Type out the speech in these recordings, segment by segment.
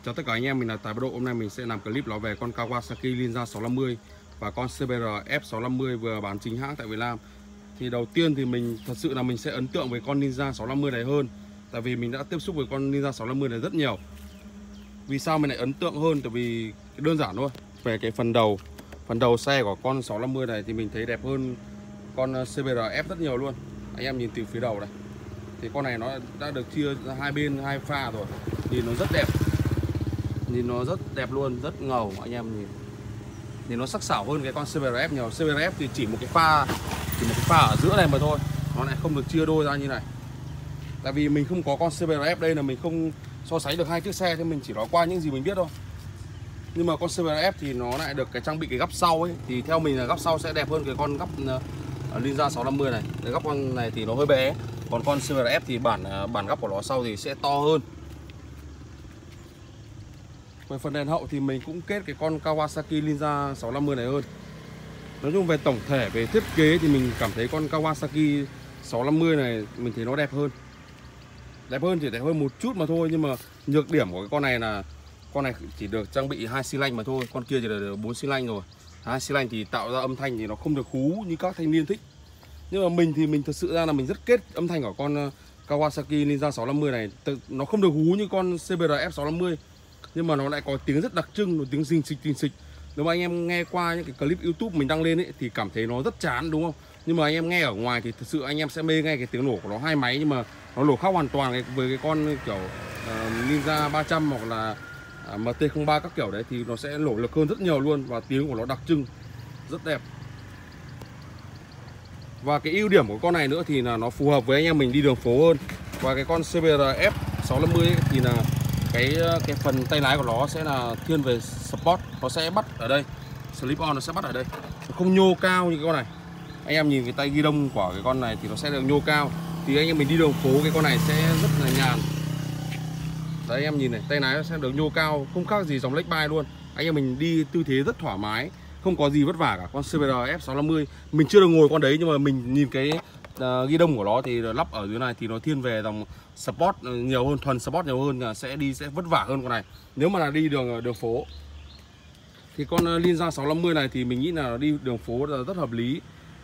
Chào tất cả anh em, mình là Tài Bắt Độ. Hôm nay mình sẽ làm clip nói về con Kawasaki Ninja 650 và con CBR F650 vừa bán chính hãng tại Việt Nam. Thì đầu tiên thì mình thật sự là mình sẽ ấn tượng với con Ninja 650 này hơn, tại vì mình đã tiếp xúc với con Ninja 650 này rất nhiều. Vì sao mình lại ấn tượng hơn? Tại vì đơn giản thôi, về cái phần đầu xe của con 650 này thì mình thấy đẹp hơn con CBR F rất nhiều luôn. Anh em nhìn từ phía đầu này thì con này nó đã được chia ra hai bên, hai pha rồi, nhìn nó rất đẹp. Nhìn nó rất đẹp luôn, rất ngầu. Anh em nhìn nó sắc sảo hơn cái con CBRF nhiều. CBRF thì chỉ một cái pha ở giữa này mà thôi, nó lại không được chia đôi ra như này. Tại vì mình không có con CBRF đây, là mình không so sánh được hai chiếc xe, thì mình chỉ nói qua những gì mình biết thôi. Nhưng mà con CBRF thì nó lại được cái trang bị cái gắp sau ấy, thì theo mình là gắp sau sẽ đẹp hơn cái con gắp Ninja 650 này. Cái gắp con này thì nó hơi bé, còn con CBRF thì bản gắp của nó sau thì sẽ to hơn. Về phần đèn hậu thì mình cũng kết cái con Kawasaki Ninja 650 này hơn. Nói chung về tổng thể, về thiết kế thì mình cảm thấy con Kawasaki 650 này mình thấy nó đẹp hơn. Chỉ đẹp hơn một chút mà thôi. Nhưng mà nhược điểm của cái con này là con này chỉ được trang bị 2 xi lanh mà thôi. Con kia chỉ là 4 xi lanh rồi. 2 xi lanh thì tạo ra âm thanh thì nó không được hú như các thanh niên thích. Nhưng mà mình thì mình thật sự ra là mình rất kết âm thanh của con Kawasaki Ninja 650 này. Nó không được hú như con CBR F650, nhưng mà nó lại có tiếng rất đặc trưng, một tiếng xinh xịch. Nếu mà anh em nghe qua những cái clip YouTube mình đăng lên ấy thì cảm thấy nó rất chán, đúng không? Nhưng mà anh em nghe ở ngoài thì thật sự anh em sẽ mê nghe cái tiếng nổ của nó hai máy, nhưng mà nó nổ khác hoàn toàn với cái con kiểu Ninja 300 hoặc là MT-03 các kiểu đấy, thì nó sẽ nổ lực hơn rất nhiều luôn, và tiếng của nó đặc trưng, rất đẹp. Và cái ưu điểm của con này nữa thì là nó phù hợp với anh em mình đi đường phố hơn. Và cái con CBR F650 ấy thì là cái phần tay lái của nó sẽ là thiên về sport, nó sẽ bắt ở đây, slip on nó sẽ bắt ở đây, nó không nhô cao như cái con này. Anh em nhìn cái tay ghi đông của cái con này thì nó sẽ được nhô cao, thì anh em mình đi đường phố cái con này sẽ rất là nhàn. Đấy, anh em nhìn này, tay lái nó sẽ được nhô cao, không khác gì dòng Lexus luôn. Anh em mình đi tư thế rất thoải mái, không có gì vất vả cả. Con CBR F650 mình chưa được ngồi con đấy, nhưng mà mình nhìn cái ghi đông của nó thì lắp ở dưới này thì nó thiên về dòng sport nhiều hơn, thuần sport nhiều hơn, sẽ vất vả hơn con này nếu mà là đi đường phố. Thì con Ninja 650 này thì mình nghĩ là đi đường phố là rất hợp lý.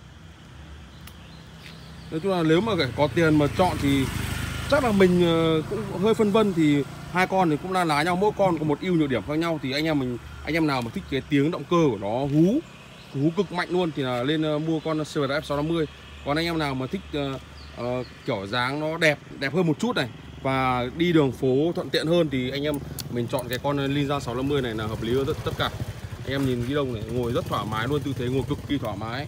Nói chung là nếu mà có tiền mà chọn thì chắc là mình cũng hơi phân vân, thì hai con thì cũng đang lá nhau, mỗi con có một ưu nhược điểm khác nhau. Thì anh em nào mà thích cái tiếng động cơ của nó hú cực mạnh luôn thì là lên mua con CBR F650. Còn anh em nào mà thích kiểu dáng nó đẹp hơn một chút này và đi đường phố thuận tiện hơn thì anh em mình chọn cái con Ninja 650 này là hợp lý hơn tất cả. Anh em nhìn ghi đông này, ngồi rất thoải mái luôn, tư thế ngồi cực kỳ thoải mái.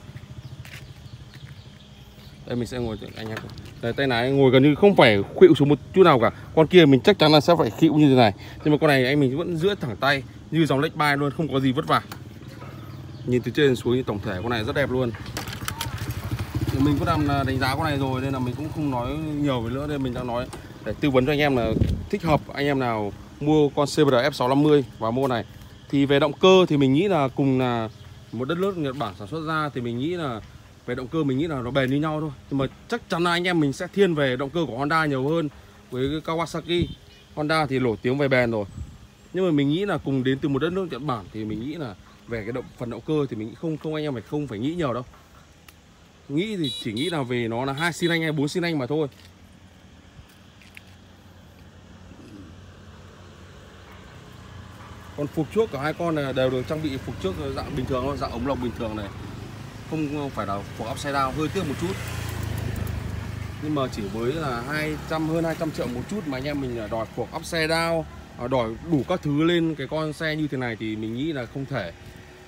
Đây mình sẽ ngồi, anh em đây, tay lái ngồi gần như không phải khuỵu xuống một chút nào cả. Con kia mình chắc chắn là sẽ phải khuỵu như thế này, nhưng mà con này anh mình vẫn giữ thẳng tay như dòng Lexus luôn, không có gì vất vả. Nhìn từ trên xuống thì tổng thể con này rất đẹp luôn. Thì mình cũng đang đánh giá con này rồi nên là mình cũng không nói nhiều về nữa, nên mình đang nói để tư vấn cho anh em là thích hợp anh em nào mua con CBR F650 và mua này. Thì về động cơ thì mình nghĩ là cùng là một đất nước Nhật Bản sản xuất ra, thì mình nghĩ là về động cơ mình nghĩ là nó bền như nhau thôi. Nhưng mà chắc chắn là anh em mình sẽ thiên về động cơ của Honda nhiều hơn với cái Kawasaki. Honda thì nổi tiếng về bền rồi, nhưng mà mình nghĩ là cùng đến từ một đất nước Nhật Bản thì mình nghĩ là về cái phần động cơ thì mình nghĩ không anh em không phải nghĩ nhiều đâu. Nghĩ thì chỉ nghĩ là về nó là 2 xi lanh hay 4 xi lanh mà thôi. Còn phục trước của hai con này đều được trang bị phục trước dạng bình thường thôi, dạng ống lồng bình thường này, không phải là phục upside down, hơi tiếc một chút. Nhưng mà chỉ với là hơn 200 triệu một chút mà anh em mình đòi phục upside down, đòi đủ các thứ lên cái con xe như thế này thì mình nghĩ là không thể.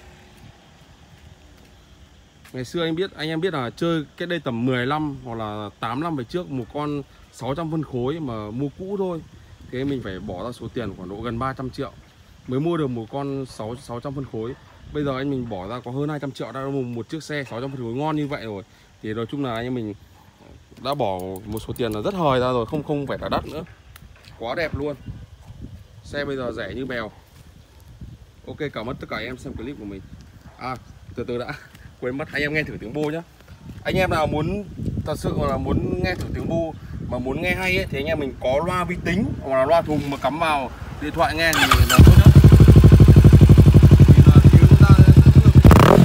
Ngày xưa anh em biết là chơi cái đây tầm 10 năm hoặc là 8 năm về trước, một con 600 phân khối mà mua cũ thôi, thế mình phải bỏ ra số tiền khoảng độ gần 300 triệu mới mua được một con 600 phân khối. Bây giờ anh mình bỏ ra có hơn 200 triệu đã mua một chiếc xe 600 phân khối ngon như vậy rồi, thì nói chung là anh em mình đã bỏ một số tiền là rất hời ra rồi, không phải là đắt nữa, quá đẹp luôn. Xe bây giờ rẻ như bèo. Ok, cảm ơn tất cả anh em xem clip của mình. Từ từ đã, quên mất, anh em nghe thử tiếng bô nhá. Anh em nào muốn thật sự là muốn nghe thử tiếng bô mà muốn nghe hay ấy, thì anh em mình có loa vi tính hoặc là loa thùng mà cắm vào điện thoại nghe thì là tốt nhất. Thì là tiếng nó ra chất lượng.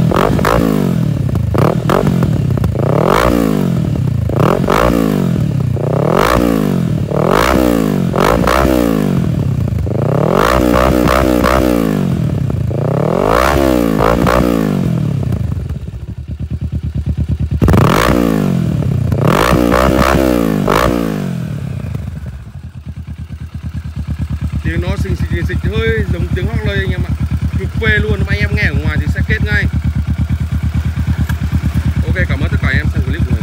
Tiếng nó xịch hơi giống tiếng hót lây anh em ạ, cực phê luôn. Mà anh em nghe ở ngoài thì sẽ kết ngay. Ok, cảm ơn tất cả anh em xem clip của mình.